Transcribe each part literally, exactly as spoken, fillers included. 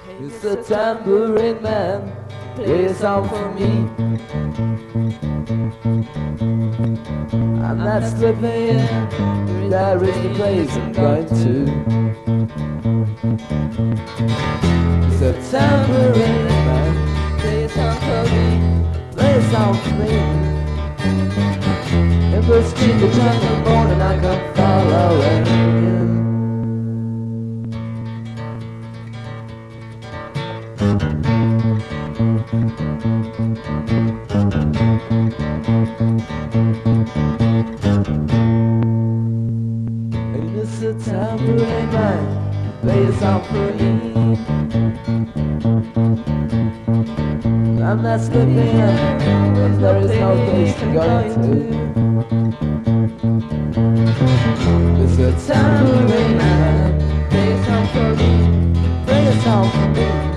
It's the Tambourine Man, play a song for me. I'm not slipping in, there is the place I'm going to. It's the Tambourine Man, play a song for me, play a song for me. In the street, the time of the morning, I come following you. And it's the Tambourine Man, play a song for me. I'm not slipping in, cause there is no place to go to. It's the Tambourine Man, play a song for me, play a song for me.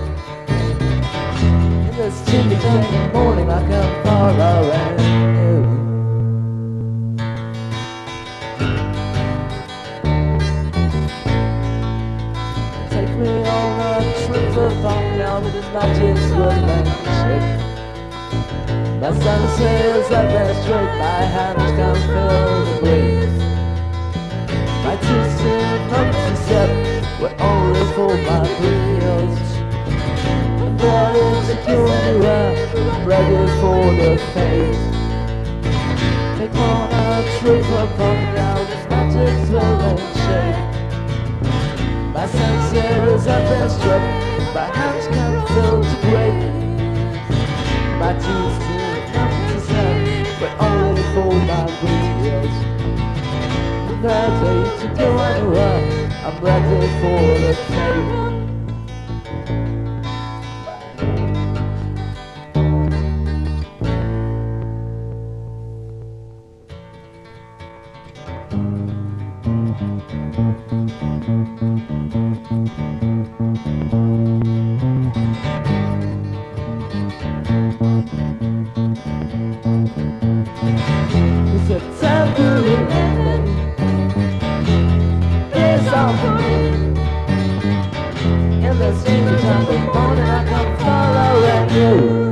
In this chilly January morning I come following you. Take me on a trip of fun now with this magic's romantic. My sun sails up and straight, my hands can feel the breeze. My twisted monkey step were only for my wheels. There is a cure anywhere, I'm ready for the fate. Take on a trip upon now, this magic's will shape. My senses have been struck, my hands can feel the grape. My twisted monkey step were only for my wheels. I'm ready to go anywhere, I'm ready for the fate. It's a Tambourine Man, it's all for me. In the same time of morning I come following you.